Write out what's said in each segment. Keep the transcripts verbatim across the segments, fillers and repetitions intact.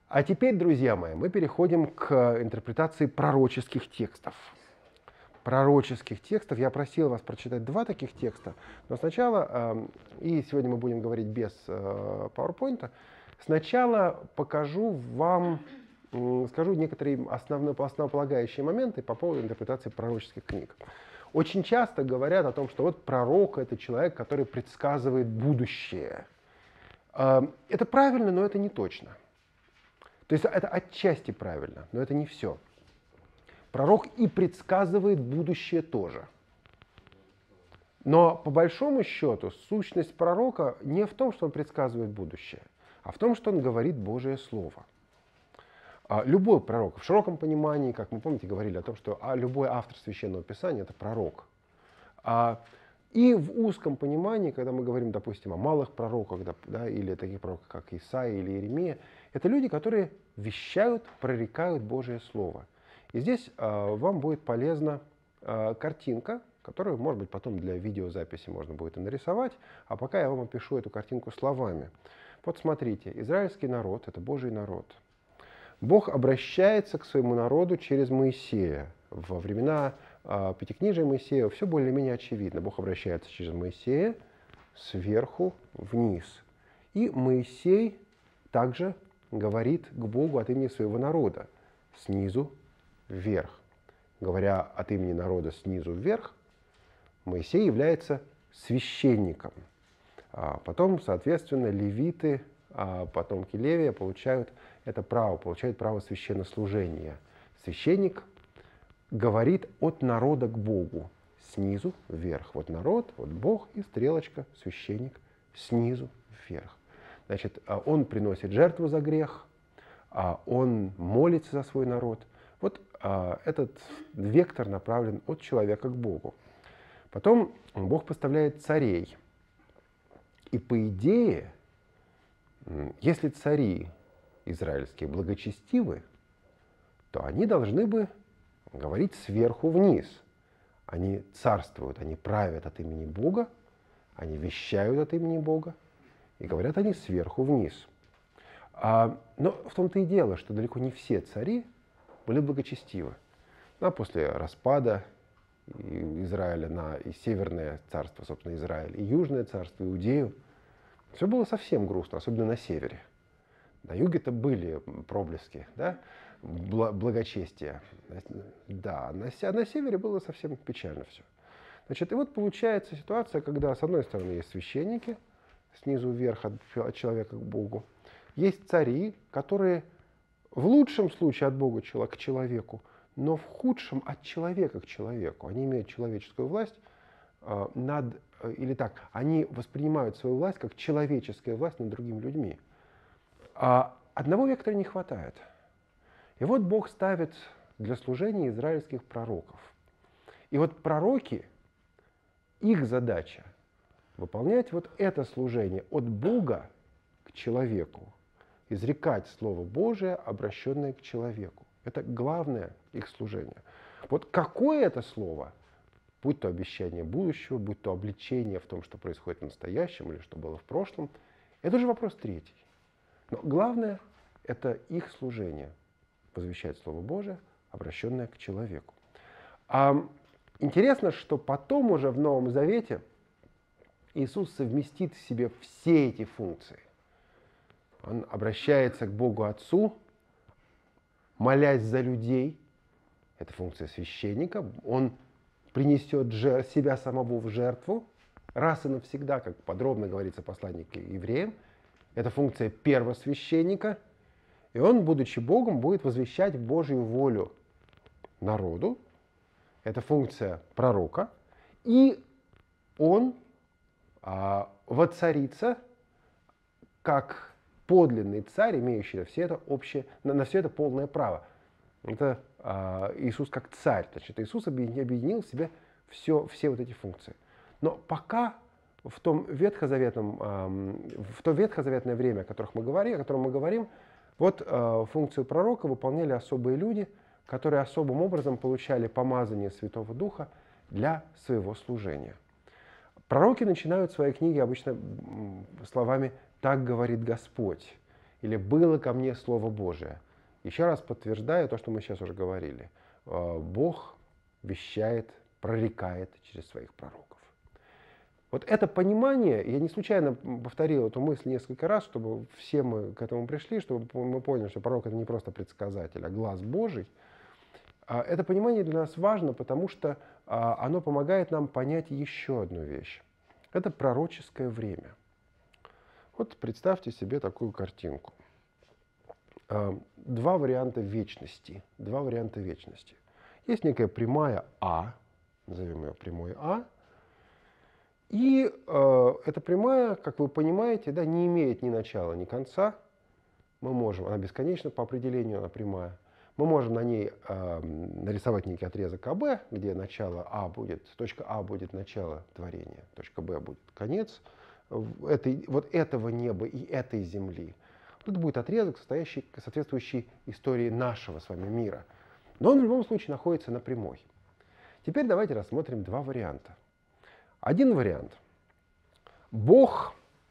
А теперь, друзья мои, мы переходим к интерпретации пророческих текстов. Пророческих текстов. Я просил вас прочитать два таких текста, но сначала, и сегодня мы будем говорить без PowerPoint, сначала покажу вам, скажу некоторые основные, основополагающие моменты по поводу интерпретации пророческих книг. Очень часто говорят о том, что вот пророк — это человек, который предсказывает будущее. Это правильно, но это не точно. То есть это отчасти правильно, но это не все. Пророк и предсказывает будущее тоже. Но по большому счету сущность пророка не в том, что он предсказывает будущее, а в том, что он говорит Божие Слово. Любой пророк, в широком понимании, как мы, помните, говорили о том, что любой автор Священного Писания — это пророк. И в узком понимании, когда мы говорим, допустим, о малых пророках, да, или таких пророках, как Исаия или Иеремия, это люди, которые вещают, прорекают Божие Слово. И здесь э, вам будет полезна э, картинка, которую, может быть, потом для видеозаписи можно будет и нарисовать, а пока я вам опишу эту картинку словами. Вот смотрите, израильский народ — это Божий народ. Бог обращается к своему народу через Моисея. Во времена э, Пятикнижия Моисея все более-менее очевидно. Бог обращается через Моисея сверху вниз. И Моисей также говорит к Богу от имени своего народа снизу вверх. Говоря от имени народа снизу вверх, Моисей является священником. А потом, соответственно, левиты, а потомки Левия получают это право, получают право священнослужения. Священник говорит от народа к Богу снизу вверх. Вот народ, вот Бог и стрелочка, священник снизу вверх. Значит, он приносит жертву за грех, он молится за свой народ. Вот этот вектор направлен от человека к Богу. Потом Бог поставляет царей. И по идее, если цари израильские благочестивы, то они должны бы говорить сверху вниз. Они царствуют, они правят от имени Бога, они вещают от имени Бога, и говорят они сверху вниз. А, но в том-то и дело, что далеко не все цари были благочестивы. А после распада Израиля на и Северное царство, собственно, Израиль, и Южное царство, Иудею, все было совсем грустно, особенно на севере. На юге-то были проблески, да, благочестия. Да, на, на севере было совсем печально все. Значит, и вот получается ситуация, когда с одной стороны есть священники, снизу вверх от, от человека к Богу, есть цари, которые в лучшем случае от Бога к человеку, но в худшем от человека к человеку. Они имеют человеческую власть э, над, э, или так, они воспринимают свою власть как человеческая власть над другими людьми. А одного вектора не хватает. И вот Бог ставит для служения израильских пророков. И вот пророки, их задача выполнять вот это служение от Бога к человеку, изрекать Слово Божие, обращенное к человеку. Это главное их служение. Вот какое это слово, будь то обещание будущего, будь то обличение в том, что происходит в настоящем или что было в прошлом, это уже вопрос третий. Но главное — это их служение, возвещать Слово Божие, обращенное к человеку. А интересно, что потом уже в Новом Завете Иисус совместит в себе все эти функции. Он обращается к Богу Отцу, молясь за людей. Это функция священника. Он принесет себя самого в жертву раз и навсегда, как подробно говорится в послании к евреям. Это функция первосвященника. И он, будучи Богом, будет возвещать Божью волю народу. Это функция пророка. И он а, воцарится как подлинный царь, имеющий на все это общее, на, на все это полное право. Это а, Иисус как царь. Значит, Иисус объединил в себе все, все вот эти функции. Но пока в том ветхозаветном, а, в то ветхозаветное время, о, которых мы говорим, о котором мы говорим, вот а, функцию пророка выполняли особые люди, которые особым образом получали помазание Святого Духа для своего служения. Пророки начинают свои книги обычно словами «так говорит Господь». или было ко мне Слово Божие. Еще раз подтверждаю то, что мы сейчас уже говорили. Бог вещает, прорекает через своих пророков. Вот это понимание, я не случайно повторил эту мысль несколько раз, чтобы все мы к этому пришли, чтобы мы поняли, что пророк — это не просто предсказатель, а глаз Божий. Это понимание для нас важно, потому что оно помогает нам понять еще одну вещь. Это пророческое время. Вот представьте себе такую картинку. Два варианта вечности. Два варианта вечности. Есть некая прямая А, назовем ее прямой А, и э, эта прямая, как вы понимаете, да, не имеет ни начала, ни конца. Мы можем, она бесконечна по определению, она прямая. Мы можем на ней э, нарисовать некий отрезок АБ, где начало А будет, точка А будет начало творения, точка Б будет конец этой, вот этого неба и этой земли. Тут будет отрезок, состоящий, соответствующий истории нашего с вами мира. Но он в любом случае находится на прямой. Теперь давайте рассмотрим два варианта. Один вариант. Бог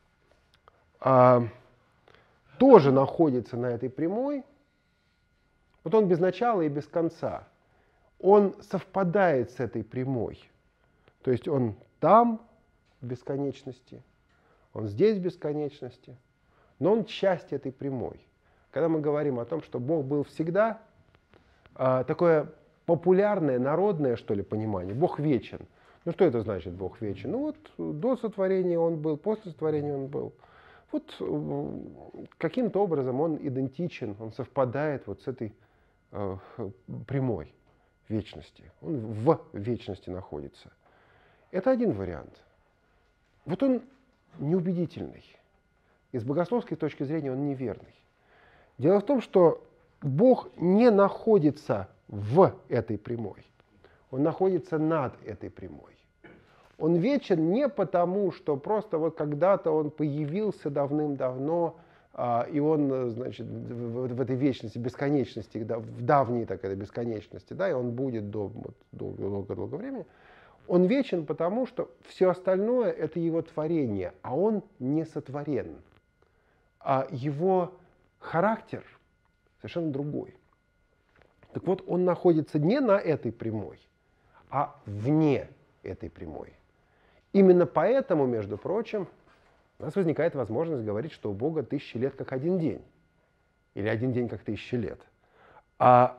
а, тоже находится на этой прямой. Вот он без начала и без конца. Он совпадает с этой прямой. То есть он там в бесконечности, он здесь в бесконечности, но он часть этой прямой. Когда мы говорим о том, что Бог был всегда, а, такое популярное, народное, что ли, понимание, Бог вечен. Ну что это значит, Бог вечен? Ну вот до сотворения он был, после сотворения он был. Вот каким-то образом он идентичен, он совпадает вот с этой э, прямой вечности. Он в вечности находится. Это один вариант. Вот он неубедительный. И с богословской точки зрения он неверный. Дело в том, что Бог не находится в этой прямой. Он находится над этой прямой. Он вечен не потому, что просто вот когда-то он появился давным-давно, а, и он, значит, в, в этой вечности, бесконечности, да, в давней так этой бесконечности, да, и он будет до вот, долго-долго времени. Он вечен потому, что все остальное — это его творение, а он не сотворен. А его характер совершенно другой. Так вот, он находится не на этой прямой, а вне этой прямой. Именно поэтому, между прочим, у нас возникает возможность говорить, что у Бога тысячи лет как один день. Или один день как тысячи лет. А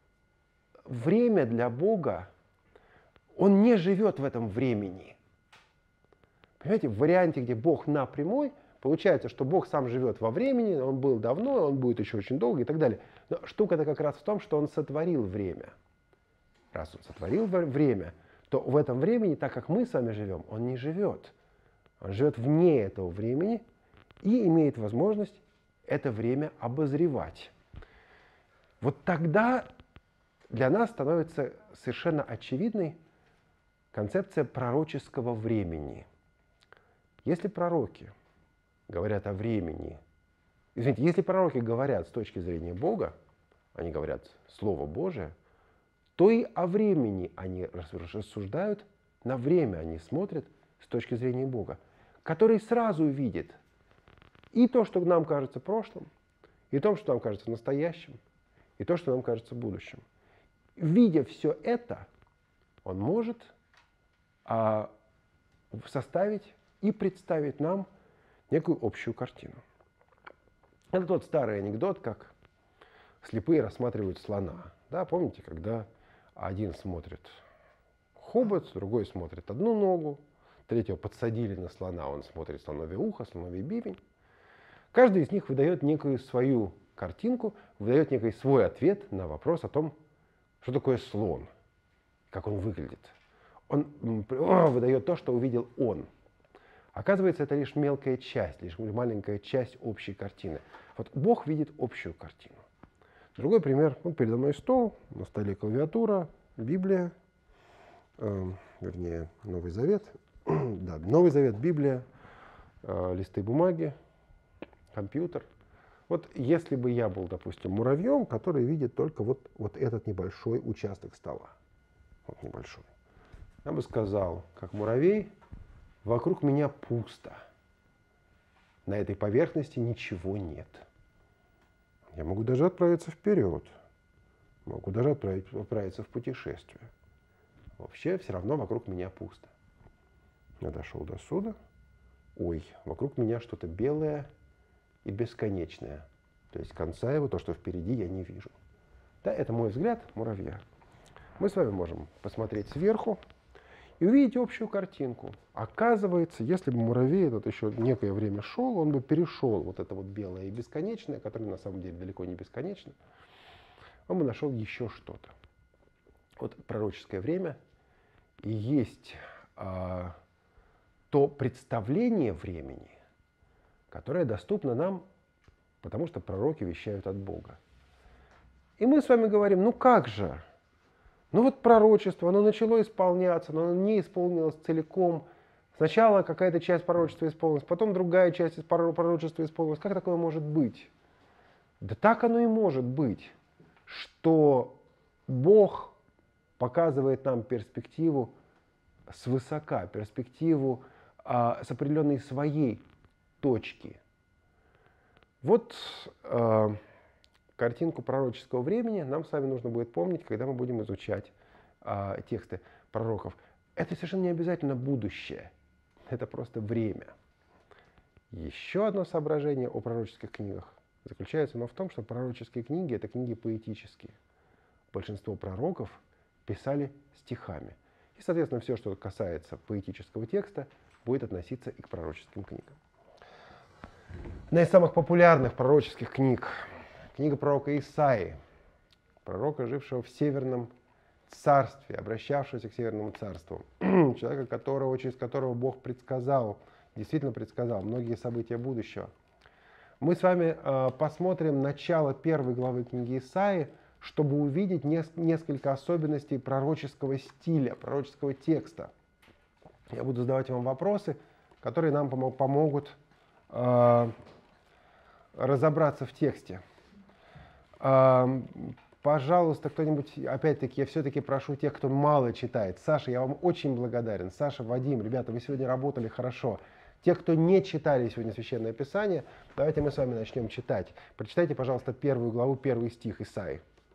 время для Бога, он не живет в этом времени. Понимаете, в варианте, где Бог на прямой, получается, что Бог сам живет во времени, он был давно, он будет еще очень долго и так далее. Но штука-то как раз в том, что он сотворил время. Раз он сотворил время, то в этом времени, так как мы с вами живем, он не живет. Он живет вне этого времени и имеет возможность это время обозревать. Вот тогда для нас становится совершенно очевидной концепция пророческого времени. Если пророки говорят о времени, извините, если пророки говорят с точки зрения Бога, они говорят Слово Божие, то и о времени они рассуждают, на время они смотрят с точки зрения Бога, который сразу видит и то, что нам кажется прошлым, и то, что нам кажется настоящим, и то, что нам кажется будущим. Видя все это, он может а, составить и представить нам некую общую картину. Это тот старый анекдот, как слепые рассматривают слона. Да, помните, когда один смотрит хобот, другой смотрит одну ногу, третьего подсадили на слона, он смотрит слоновье ухо, слоновий бивень. Каждый из них выдает некую свою картинку, выдает некий свой ответ на вопрос о том, что такое слон, как он выглядит. Он выдает то, что увидел он. Оказывается, это лишь мелкая часть, лишь маленькая часть общей картины. Вот Бог видит общую картину. Другой пример. Вот передо мной стол, на столе клавиатура, Библия, э, вернее, Новый Завет. Да, Новый Завет, Библия, э, листы бумаги, компьютер. Вот если бы я был, допустим, муравьем, который видит только вот, вот этот небольшой участок стола, вот небольшой, я бы сказал, как муравей, вокруг меня пусто. На этой поверхности ничего нет. Я могу даже отправиться вперед. Могу даже отправить, отправиться в путешествие. Вообще все равно вокруг меня пусто. Я дошел до суда. Ой, вокруг меня что-то белое и бесконечное. То есть конца его, то, что впереди, я не вижу. Да, это мой взгляд муравья. Мы с вами можем посмотреть сверху и увидеть общую картинку. Оказывается, если бы муравей этот еще некое время шел, он бы перешел вот это вот белое и бесконечное, которое на самом деле далеко не бесконечно, он бы нашел еще что-то. Вот пророческое время и есть а, то представление времени, которое доступно нам, потому что пророки вещают от Бога. И мы с вами говорим, ну как же? Ну вот пророчество, оно начало исполняться, но оно не исполнилось целиком. Сначала какая-то часть пророчества исполнилась, потом другая часть пророчества исполнилась. Как такое может быть? Да так оно и может быть, что Бог показывает нам перспективу свысока, перспективу а, с определенной своей точки. Вот а, картинку пророческого времени нам с вами нужно будет помнить, когда мы будем изучать а, тексты пророков. Это совершенно не обязательно будущее, это просто время. Еще одно соображение о пророческих книгах заключается оно в том, что пророческие книги — это книги поэтические. Большинство пророков писали стихами. И, соответственно, все, что касается поэтического текста, будет относиться и к пророческим книгам. Одна из самых популярных пророческих книг — книга пророка Исаии, пророка, жившего в Северном царстве, обращавшегося к Северному царству, человека, которого, через которого Бог предсказал, действительно предсказал многие события будущего. Мы с вами э, посмотрим начало первой главы книги Исаии, чтобы увидеть нес- несколько особенностей пророческого стиля, пророческого текста. Я буду задавать вам вопросы, которые нам пом- помогут э, разобраться в тексте. Э, пожалуйста, кто-нибудь, опять-таки, я все-таки прошу тех, кто мало читает. Саша, я вам очень благодарен. Саша, Вадим, ребята, вы сегодня работали хорошо. Те, кто не читали сегодня Священное Писание, давайте мы с вами начнем читать. Прочитайте, пожалуйста, первую главу, первый стих Исаии.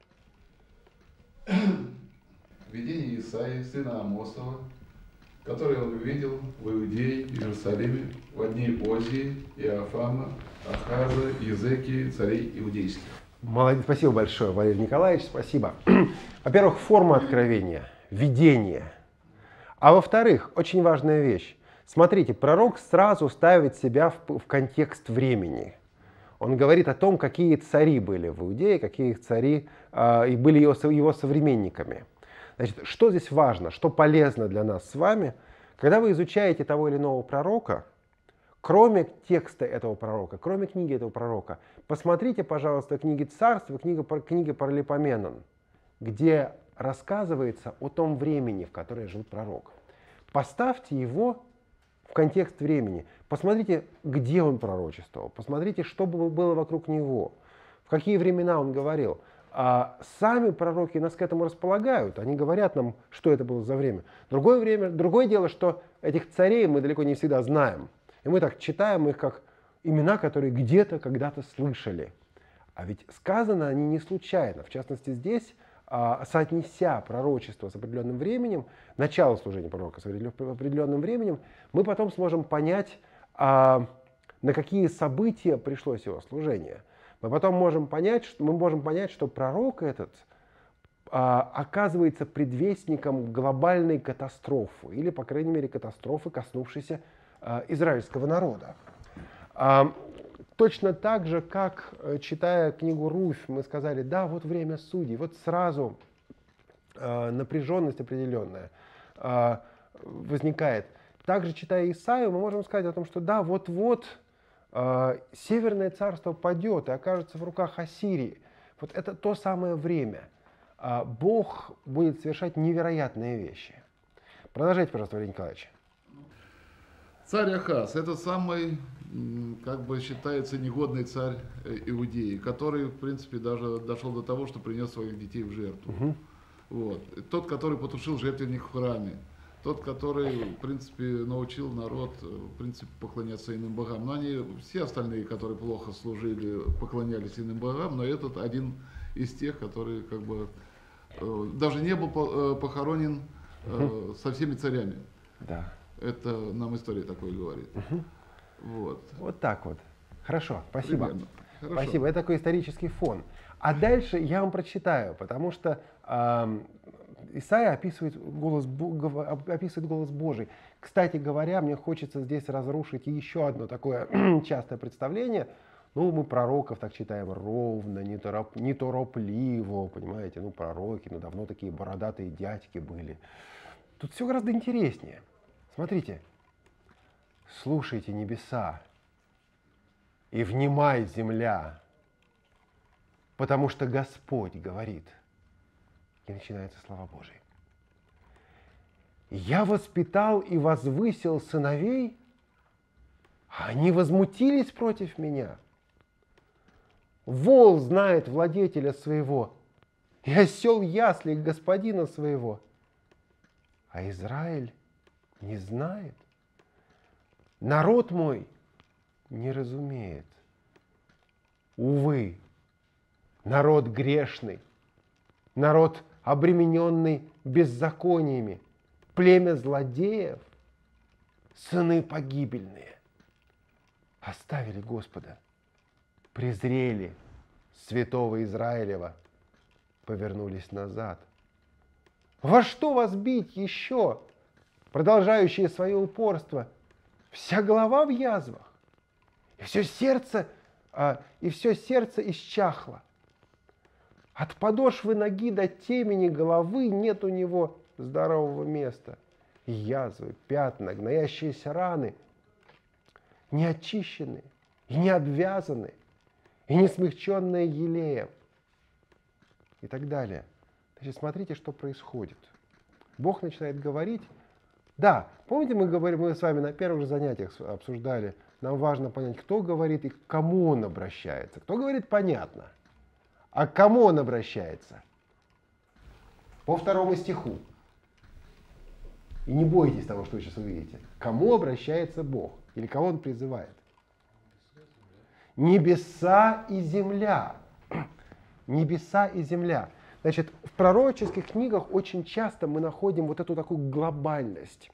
Видение Исаии, сына Амосова, которое он увидел в Иудее, Иерусалиме, во дни Озии, Иофама, Ахаза, Иезекии, царей иудейских. Молодец, спасибо большое, Валерий Николаевич, спасибо. Во-первых, форма откровения, видение. А во-вторых, очень важная вещь. Смотрите, пророк сразу ставит себя в, в контекст времени. Он говорит о том, какие цари были в Иудее, какие цари э, и были его, его современниками. Значит, что здесь важно, что полезно для нас с вами, когда вы изучаете того или иного пророка, кроме текста этого пророка, кроме книги этого пророка, посмотрите, пожалуйста, книги Царства, книга, книга Паралипоменон, где рассказывается о том времени, в которое жил пророк. Поставьте его в контекст времени. Посмотрите, где он пророчествовал. Посмотрите, что было вокруг него. В какие времена он говорил. А сами пророки нас к этому располагают. Они говорят нам, что это было за время. Другое, время, другое дело, что этих царей мы далеко не всегда знаем. И мы так читаем их как имена, которые где-то когда-то слышали. А ведь сказано они не случайно. В частности, здесь, соотнеся пророчество с определенным временем, начало служения пророка с определенным временем, мы потом сможем понять, на какие события пришлось его служение. Мы потом можем понять, что, мы можем понять, что пророк этот оказывается предвестником глобальной катастрофы, или, по крайней мере, катастрофы, коснувшейся израильского народа. Точно так же, как, читая книгу Руфь, мы сказали, да, вот время судей, вот сразу э, напряженность определенная э, возникает. Также, читая Исаию, мы можем сказать о том, что да, вот-вот э, Северное царство падет и окажется в руках Ассирии. Вот это то самое время. Э, Бог будет совершать невероятные вещи. Продолжайте, пожалуйста, Валерий Николаевич. Царь Ахаз – это самый, как бы считается, негодный царь Иудеи, который, в принципе, даже дошел до того, что принес своих детей в жертву. Угу. Вот. Тот, который потушил жертвенник в храме. тот, который, в принципе, научил народ, в принципе, поклоняться иным богам. Но они, все остальные, которые плохо служили, поклонялись иным богам, но этот один из тех, который как бы э, даже не был по, э, похоронен э, со всеми царями. Да. Это нам история такое говорит. Угу. Вот. Вот так вот. Хорошо, спасибо. Хорошо. Спасибо, это такой исторический фон. А дальше я вам прочитаю, потому что э, Исайя описывает голос, описывает голос Божий. Кстати говоря, мне хочется здесь разрушить еще одно такое частое представление. Ну, мы пророков так читаем ровно, нетороп, неторопливо, понимаете, ну, пророки, ну, давно такие бородатые дядьки были. Тут все гораздо интереснее. Смотрите, слушайте небеса и внимай, земля, потому что Господь говорит. И начинаются слова Божии. Я воспитал и возвысил сыновей, а они возмутились против меня. Вол знает владетеля своего, и осел ясли господина своего, а Израиль не знает. Народ мой не разумеет. Увы, народ грешный, народ, обремененный беззакониями, племя злодеев, сыны погибельные, оставили Господа, презрели святого Израилева, повернулись назад. Во что вас бить еще, продолжающие свое упорство? Вся голова в язвах, и все сердце, а, и все сердце исчахло. От подошвы ноги до темени головы нет у него здорового места. И язвы, пятна, гноящиеся раны, не очищенные, и не обвязанные, и не смягченные елеем. И так далее. Значит, смотрите, что происходит. Бог начинает говорить. Да, помните, мы говорим, мы с вами на первых же занятиях обсуждали, нам важно понять, кто говорит и к кому он обращается. Кто говорит, понятно. А к кому он обращается? По второму стиху. И не бойтесь того, что вы сейчас увидите. К кому обращается Бог? Или кого он призывает? Небеса и земля. Небеса и земля. Значит, в пророческих книгах очень часто мы находим вот эту такую глобальность.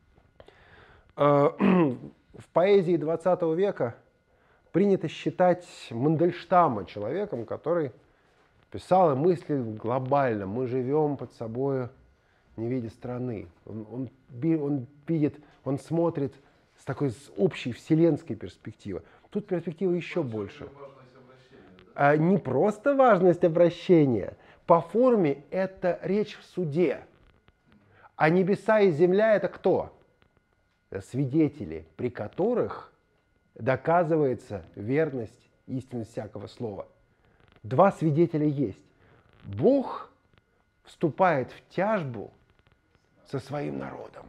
В поэзии двадцатого века принято считать Мандельштама человеком, который писал и мыслил глобально. Мы живем под собой, не видя страны. Он, он, он видит, он смотрит с такой с общей вселенской перспективы. Тут перспектива еще больше. А не просто важность обращения. По форме это речь в суде. А небеса и земля это кто? Свидетели, при которых доказывается верность, истинность всякого слова. Два свидетеля есть. Бог вступает в тяжбу со своим народом.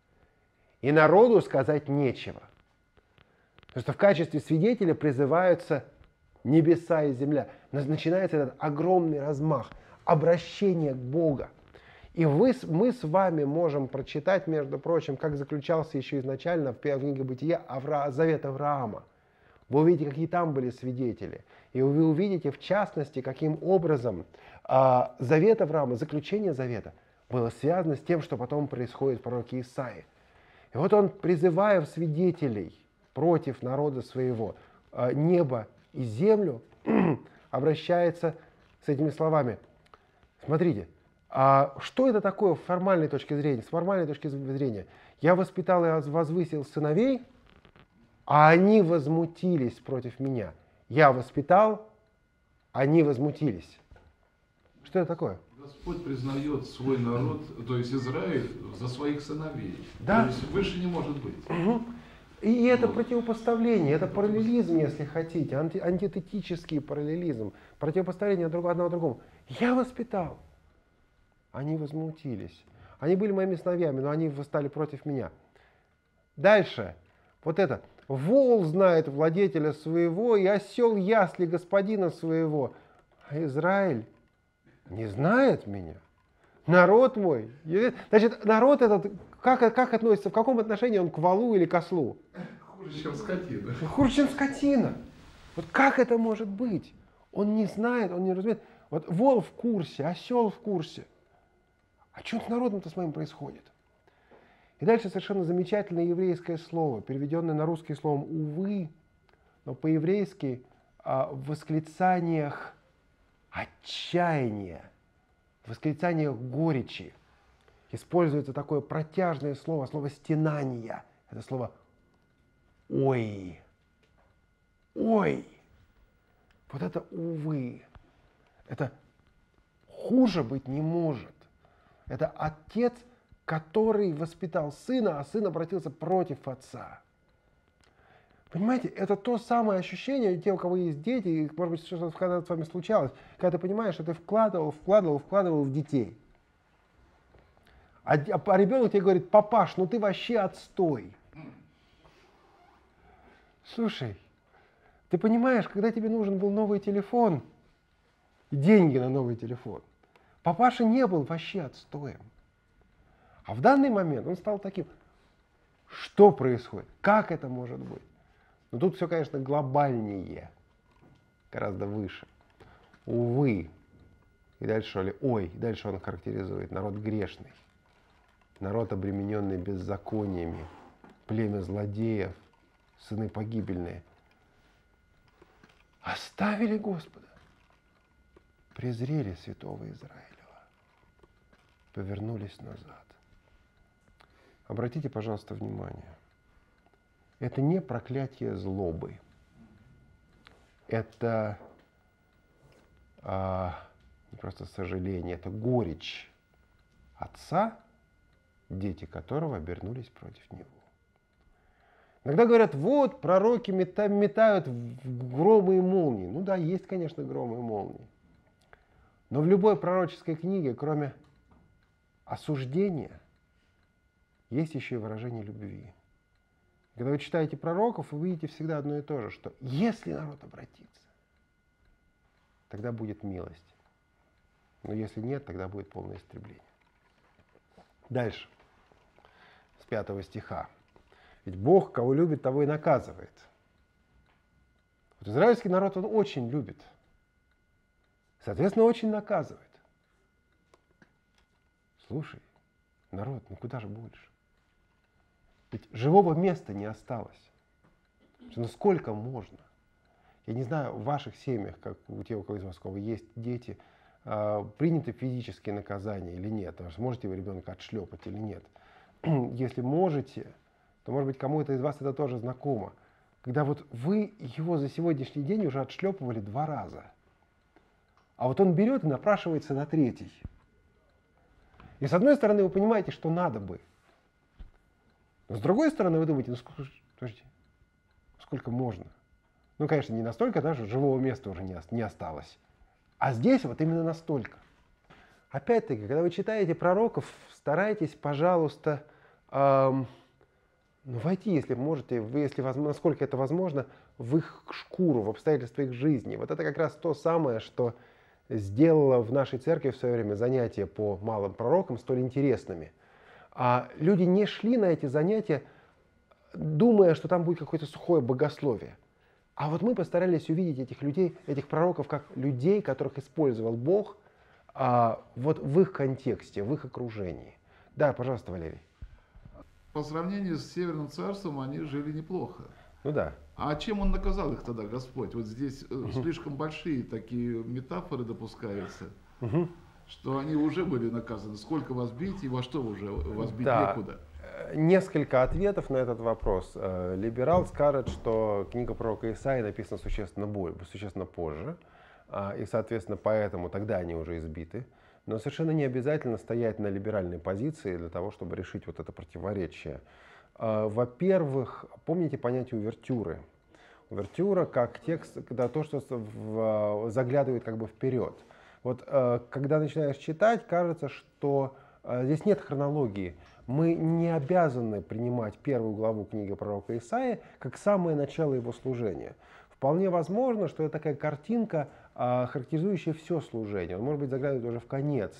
И народу сказать нечего. Потому что в качестве свидетеля призываются небеса и земля. Начинается этот огромный размах, обращение к Богу. И вы, мы с вами можем прочитать, между прочим, как заключался еще изначально в первой книге Бытия Авра... Завет Авраама. Вы увидите, какие там были свидетели. И вы увидите, в частности, каким образом э, Завет Авраама, заключение Завета, было связано с тем, что потом происходит в пророке Исаии. И вот он, призывая свидетелей против народа своего, э, небо и землю, обращается с этими словами. Смотрите, а что это такое с формальной точки зрения? С формальной точки зрения. Я воспитал и возвысил сыновей, а они возмутились против меня. Я воспитал, они возмутились. Что это такое? Господь признает свой народ, то есть Израиль, за своих сыновей. Да. То есть выше не может быть. Угу. И это противопоставление, это параллелизм, если хотите, анти, антитетический параллелизм, противопоставление одного другому. Я воспитал, они возмутились. Они были моими сыновьями, но они восстали против меня. Дальше, вот это. Вол знает владетеля своего, и осел ясли господина своего, а Израиль не знает меня. Народ мой. Значит, народ этот, как, как относится, в каком отношении он к валу или к ослу? Хуже, чем скотина. Хуже, чем скотина. Вот как это может быть? Он не знает, он не разумеет. Вот вол в курсе, осел в курсе. А что с народом-то с моим происходит? И дальше совершенно замечательное еврейское слово, переведенное на русский словом «увы», но по-еврейски а, в восклицаниях отчаяния, в восклицаниях горечи используется такое протяжное слово, слово «стенания». Это слово «ой». «Ой». Вот это «увы». Это хуже быть не может. Это отец, который воспитал сына, а сын обратился против отца. Понимаете, это то самое ощущение, те, у кого есть дети, и, может быть, что-то когда с вами случалось, когда ты понимаешь, что ты вкладывал, вкладывал, вкладывал в детей. А, а ребенок тебе говорит: папаш, ну ты вообще отстой. Слушай, ты понимаешь, когда тебе нужен был новый телефон, деньги на новый телефон, папаша не был вообще отстоем. А в данный момент он стал таким. Что происходит? Как это может быть? Но тут все, конечно, глобальнее, гораздо выше. Увы. И дальше, или ой, и дальше он характеризует народ грешный, народ, обремененный беззакониями, племя злодеев, сыны погибельные. Оставили Господа, презрели святого Израилева, повернулись назад. Обратите, пожалуйста, внимание. Это не проклятие злобы. Это а, не просто сожаление, это горечь отца, дети которого обернулись против него. Иногда говорят: вот, пророки метают громы и молнии. Ну да, есть, конечно, громы и молнии. Но в любой пророческой книге, кроме осуждения, есть еще и выражение любви. Когда вы читаете пророков, вы видите всегда одно и то же, что если народ обратится, тогда будет милость. Но если нет, тогда будет полное истребление. Дальше, с пятого стиха. Ведь Бог, кого любит, того и наказывает. Вот израильский народ он очень любит. Соответственно, очень наказывает. Слушай, народ, ну куда же больше? Ведь живого места не осталось. Ну сколько можно? Я не знаю, в ваших семьях, как у тех, у кого из Москвы есть дети, приняты физические наказания или нет? Сможете вы ребенка отшлепать или нет? Если можете, то, может быть, кому-то из вас это тоже знакомо. Когда вот вы его за сегодняшний день уже отшлепывали два раза, а вот он берет и напрашивается на третий. И с одной стороны, вы понимаете, что надо бы. Но с другой стороны, вы думаете: ну сколько, подожди, сколько можно? Ну, конечно, не настолько, даже живого места уже не, не осталось. А здесь вот именно настолько. Опять-таки, когда вы читаете пророков, старайтесь, пожалуйста, эм, ну, войти, если можете, вы, если, насколько это возможно, в их шкуру, в обстоятельства их жизни. Вот это как раз то самое, что сделало в нашей церкви в свое время занятия по малым пророкам столь интересными. А люди не шли на эти занятия, думая, что там будет какое-то сухое богословие. А вот мы постарались увидеть этих людей, этих пророков, как людей, которых использовал Бог а, вот в их контексте, в их окружении. Да, пожалуйста, Валерий. По сравнению с Северным царством они жили неплохо. Ну да. А чем он наказал их тогда, Господь? Вот здесь угу. слишком большие такие метафоры допускаются. Угу. Что они уже были наказаны. Сколько вас бить и во что уже вас бить да. некуда? Несколько ответов на этот вопрос. Либерал скажет, что книга пророка Исаии написана существенно, более, существенно позже, и, соответственно, поэтому тогда они уже избиты. Но совершенно не обязательно стоять на либеральной позиции для того, чтобы решить вот это противоречие. Во-первых, помните понятие увертюры. Увертюра как текст, когда то, что заглядывает как бы вперед. Вот когда начинаешь читать, кажется, что здесь нет хронологии. Мы не обязаны принимать первую главу книги пророка Исаии как самое начало его служения. Вполне возможно, что это такая картинка, характеризующая все служение. Он, может быть, заглядывает уже в конец.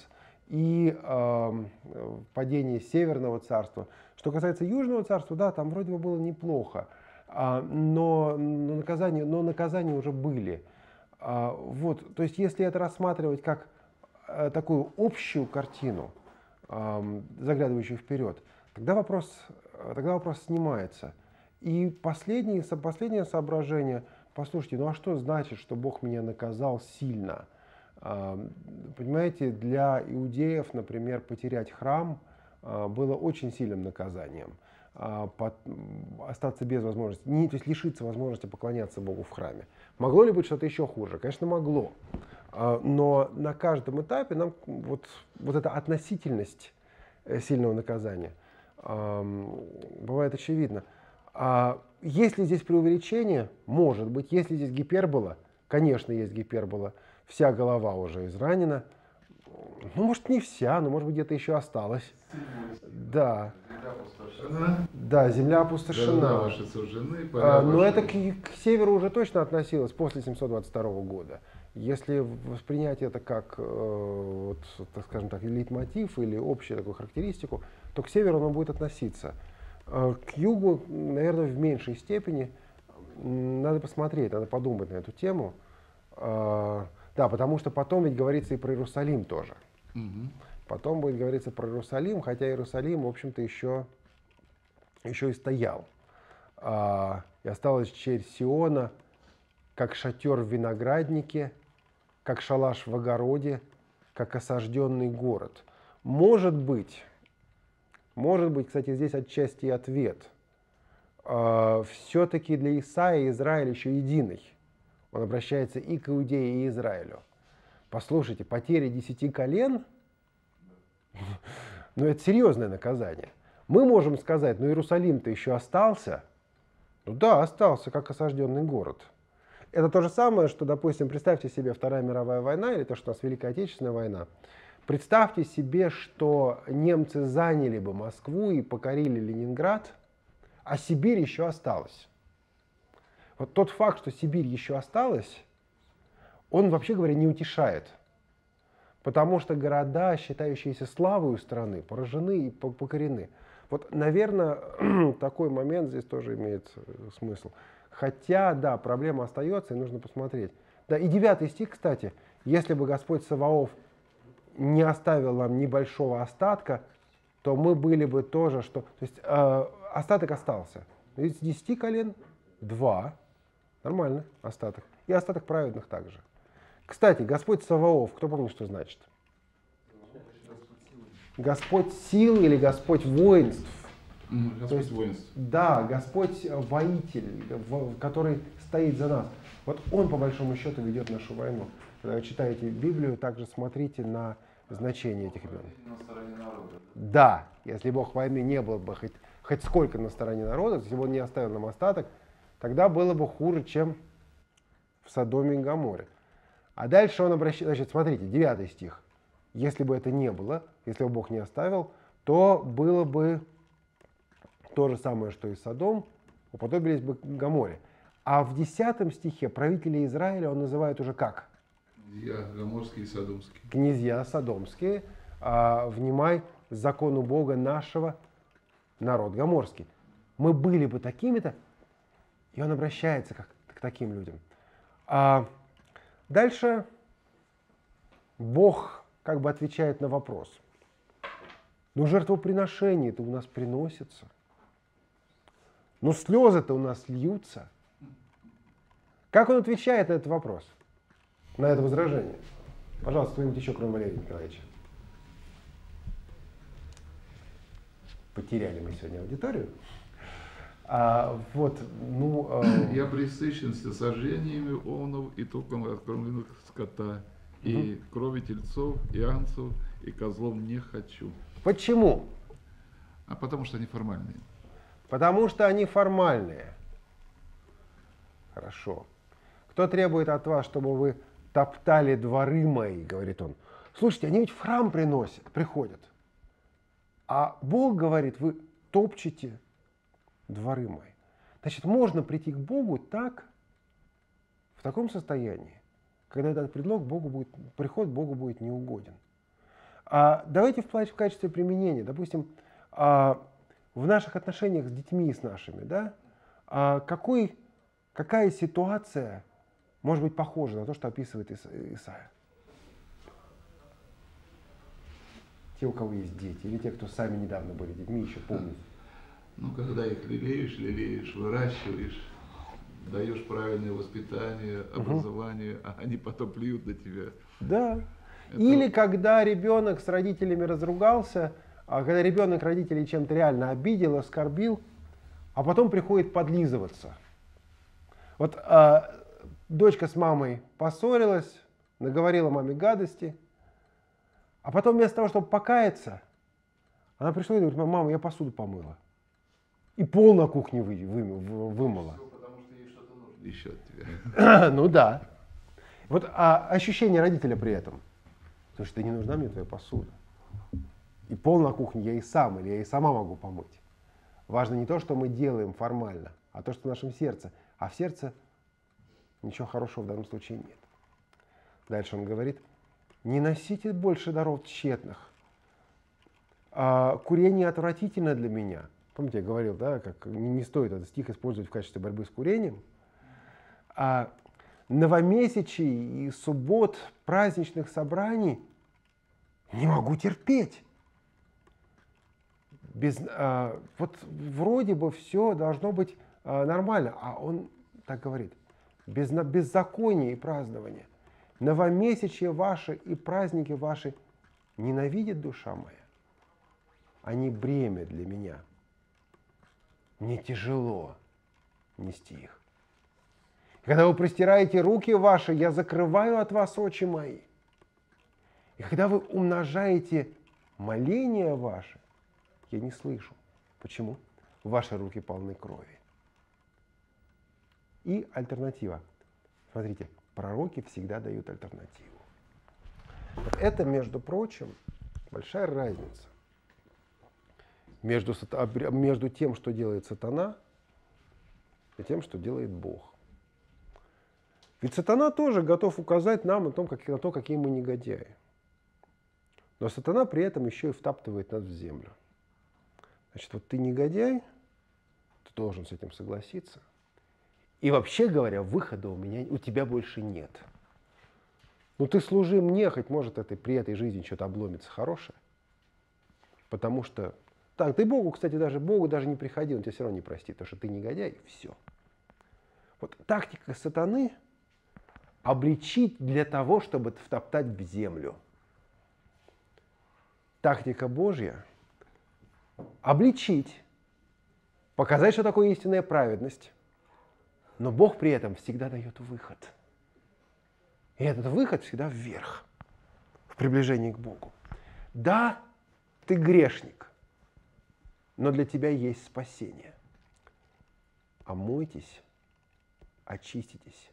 и э, падение Северного царства. Что касается Южного царства, да, там вроде бы было неплохо, а, но, но, наказания, но наказания уже были. А, вот, то есть если это рассматривать как а, такую общую картину, а, заглядывающую вперед, тогда вопрос, тогда вопрос снимается. И последнее, последнее соображение, послушайте, ну а что значит, что Бог меня наказал сильно? Понимаете, для иудеев, например, потерять храм было очень сильным наказанием. Остаться без возможности, не, то есть лишиться возможности поклоняться Богу в храме. Могло ли быть что-то еще хуже? Конечно, могло. Но на каждом этапе нам вот, вот эта относительность сильного наказания бывает очевидна. А есть ли здесь преувеличение? Может быть. Есть ли здесь гипербола? Конечно, есть гипербола. Вся голова уже изранена. Ну, может, не вся, но, может быть, где-то еще осталось. Да. Земля опустошена. Да, земля опустошена. Ваши сужены, а, но ваши... это к, к северу уже точно относилось после семьсот двадцать второго года. Если воспринять это как, э, вот, так скажем так, лейтмотив или общую такую характеристику, то к северу оно будет относиться. К югу, наверное, в меньшей степени. Надо посмотреть, надо подумать на эту тему. Да, потому что потом ведь говорится и про Иерусалим тоже. Угу. Потом будет говориться про Иерусалим, хотя Иерусалим, в общем-то, еще, еще и стоял. И осталась часть Сиона, как шатер в винограднике, как шалаш в огороде, как осажденный город. Может быть, Может быть, кстати, здесь отчасти и ответ. Все-таки для Исаии Израиль еще единый. Он обращается и к Иудее, и Израилю. Послушайте, потеря десяти колен, ну это серьезное наказание. Мы можем сказать, ну Иерусалим-то еще остался. Ну да, остался, как осажденный город. Это то же самое, что, допустим, представьте себе Вторая мировая война, или то, что у нас Великая Отечественная война. Представьте себе, что немцы заняли бы Москву и покорили Ленинград, а Сибирь еще осталась. Вот тот факт, что Сибирь еще осталась, он, вообще говоря, не утешает. Потому что города, считающиеся славой у страны, поражены и покорены. Вот, наверное, такой момент здесь тоже имеет смысл. Хотя, да, проблема остается, и нужно посмотреть. Да, и девятый стих, кстати, если бы Господь Саваоф не оставил нам небольшого остатка, то мы были бы тоже, что... То есть э, остаток остался. Из десяти колен два. Нормально, остаток. И остаток праведных также. Кстати, Господь Саваоф, кто помнит, что значит? Господь сил или Господь воинств. Mm, Господь есть, воинств. Да, Господь воитель, который стоит за нас. Вот Он, по большому счету, ведет нашу войну. Когда вы читаете Библию, также смотрите на значение этих имен. На стороне народа. Да, если Бог войны не был бы хоть, хоть сколько на стороне народа, если бы Он не оставил нам остаток, тогда было бы хуже, чем в Содоме и Гоморе. А дальше он обращается, значит, смотрите, девятый стих. Если бы это не было, если бы Бог не оставил, то было бы то же самое, что и Содом, уподобились бы Гоморе. А в десятом стихе правители Израиля он называет уже как? Князья Гоморские и Содомские. Князья Содомские. А, внимай, закону Бога нашего, народ Гоморский. Мы были бы такими-то, и он обращается как, к таким людям. А дальше Бог как бы отвечает на вопрос. Ну, жертвоприношение-то у нас приносится. Ну, слезы-то у нас льются. Как он отвечает на этот вопрос? На это возражение? Пожалуйста, кто-нибудь еще, кроме Валерия Николаевича. Потеряли мы сегодня аудиторию. А, вот, ну, э... Я пресыщен всесожжениями овнов и током откормленных скота, и угу. крови тельцов, и агнцев, и козлов не хочу. Почему? А потому что они формальные. Потому что они формальные. Хорошо. Кто требует от вас, чтобы вы топтали дворы мои, говорит он. Слушайте, они ведь в храм приносят, приходят. А Бог говорит, вы топчете дворы мои. Значит, можно прийти к Богу так, в таком состоянии, когда этот предлог Богу будет, приход Богу будет неугоден. А давайте вплавить в качестве применения. Допустим, а, в наших отношениях с детьми, с нашими, да, а какой, какая ситуация может быть похожа на то, что описывает Ис- Исаия? Те, у кого есть дети, или те, кто сами недавно были детьми, еще помнят. Ну, когда их лелеешь, лелеешь, выращиваешь, даешь правильное воспитание, образование, а они потом плюют на тебя. Да. Это- Или когда ребенок с родителями разругался, а когда ребенок родителей чем-то реально обидел, оскорбил, а потом приходит подлизываться. Вот а, дочка с мамой поссорилась, наговорила маме гадости, а потом вместо того, чтобы покаяться, она пришла и говорит: мама, я посуду помыла. И пол на кухне вы, вы, вы- вымыла. Всё потому что ей что-то нужно еще от тебя. Ну да. Вот а ощущение родителя при этом. Слушай, да не нужна мне твоя посуда. И пол на кухне я и сам, или я и сама могу помыть. Важно не то, что мы делаем формально, а то, что в нашем сердце. А в сердце ничего хорошего в данном случае нет. Дальше он говорит: не носите больше даров тщетных. А, курение отвратительно для меня. Помните, я говорил, да, как не, не стоит этот стих использовать в качестве борьбы с курением. А новомесячий и суббот, праздничных собраний не могу терпеть. Без, а, вот вроде бы все должно быть а, нормально, а он так говорит: без на- беззакония и празднования. Новомесячье ваши и праздники ваши ненавидит душа моя. Они бремя для меня. Мне тяжело нести их. Когда вы простираете руки ваши, я закрываю от вас очи мои. И когда вы умножаете моления ваши, я не слышу. Почему? Ваши руки полны крови. И альтернатива. Смотрите, пророки всегда дают альтернативу. Вот это, между прочим, большая разница между, между тем, что делает сатана, и тем, что делает Бог. Ведь сатана тоже готов указать нам на, том, как, на то, какие мы негодяи. Но сатана при этом еще и втаптывает нас в землю. Значит, вот ты негодяй, ты должен с этим согласиться. И вообще говоря, выхода у меня, у тебя больше нет. Ну ты служи мне, хоть может это, при этой жизни что-то обломится хорошее. Потому что, так, ты Богу, кстати, даже Богу даже не приходи, он тебя все равно не простит, потому что ты негодяй, и все. Вот тактика сатаны — обличить для того, чтобы втоптать в землю. Тактика Божья — обличить, показать, что такое истинная праведность. Но Бог при этом всегда дает выход. И этот выход всегда вверх, в приближении к Богу. Да, ты грешник, но для тебя есть спасение. Омойтесь, очиститесь.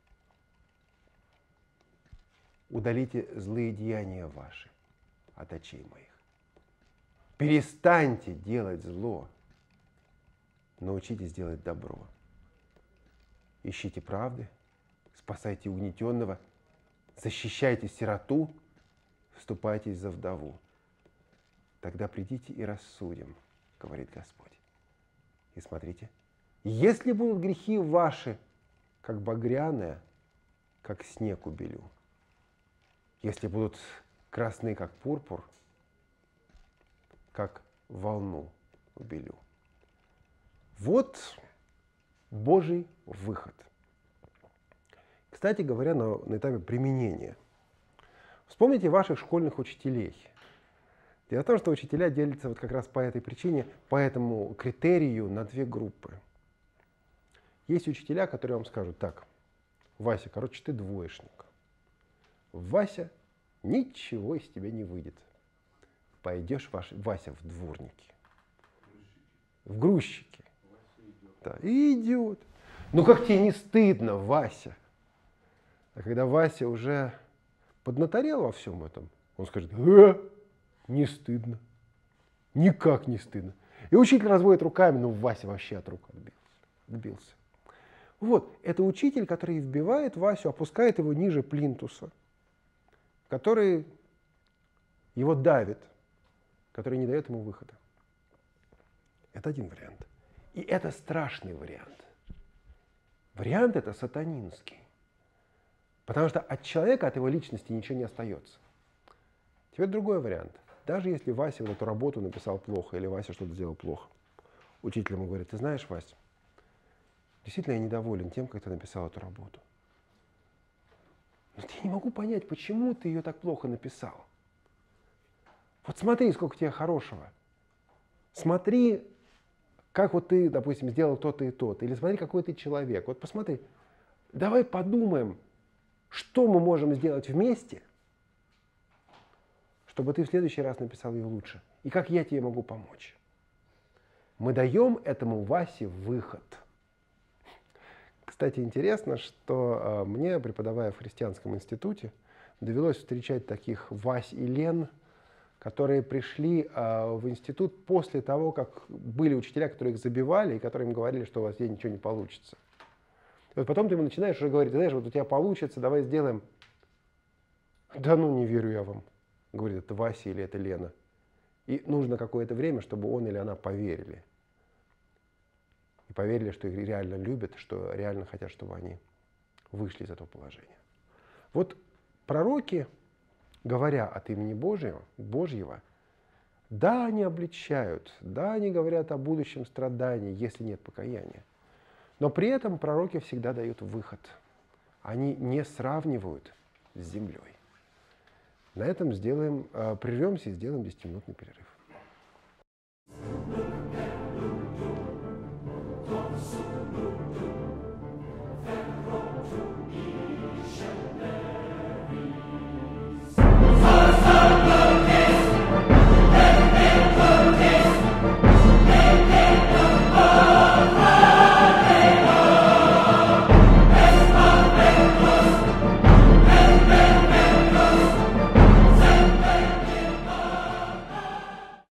Удалите злые деяния ваши от очей моих. Перестаньте делать зло, научитесь делать добро. Ищите правды, спасайте угнетенного, защищайте сироту, вступайтесь за вдову. Тогда придите и рассудим, говорит Господь. И смотрите, если будут грехи ваши, как багряные, как снег убелю. Если будут красные, как пурпур, как волну убелю. Вот Божий выход. Кстати говоря, на, на этапе применения. Вспомните ваших школьных учителей. Дело в том, что учителя делятся вот как раз по этой причине, по этому критерию на две группы. Есть учителя, которые вам скажут: так, Вася, короче, ты двоечник. Вася, ничего из тебя не выйдет. Пойдешь, Вася, в дворники. В грузчики. Да, и идет. Ну как тебе не стыдно, Вася? А когда Вася уже поднаторел во всем этом, он скажет: э, не стыдно. Никак не стыдно. И учитель разводит руками: ну Вася вообще от рук отбился. отбился. Вот, это учитель, который вбивает Васю, опускает его ниже плинтуса, который его давит, который не дает ему выхода. Это один вариант. И это страшный вариант. Вариант это сатанинский. Потому что от человека, от его личности ничего не остается. Теперь другой вариант. Даже если Вася вот эту работу написал плохо, или Вася что-то сделал плохо, учитель ему говорит: ты знаешь, Вася, действительно я недоволен тем, как ты написал эту работу. Но я не могу понять, почему ты ее так плохо написал. Вот смотри, сколько тебе хорошего. Смотри, как вот ты, допустим, сделал то-то и то-то. Или смотри, какой ты человек. Вот посмотри, давай подумаем, что мы можем сделать вместе, чтобы ты в следующий раз написал ее лучше. И как я тебе могу помочь. Мы даем этому Васе выход. Кстати, интересно, что мне, преподавая в христианском институте, довелось встречать таких Вась и Лен, которые пришли в институт после того, как были учителя, которые их забивали, и которые им говорили, что у вас здесь ничего не получится. И вот потом ты ему начинаешь уже говорить: знаешь, вот у тебя получится, давай сделаем. Да ну, не верю я вам, говорит это Вася или это Лена. И нужно какое-то время, чтобы он или она поверили. И поверили, что их реально любят, что реально хотят, чтобы они вышли из этого положения. Вот пророки, говоря от имени Божьего, Божьего, да, они обличают, да, они говорят о будущем страдании, если нет покаяния. Но при этом пророки всегда дают выход. Они не сравнивают с землей. На этом сделаем, прервемся и сделаем десятиминутный перерыв.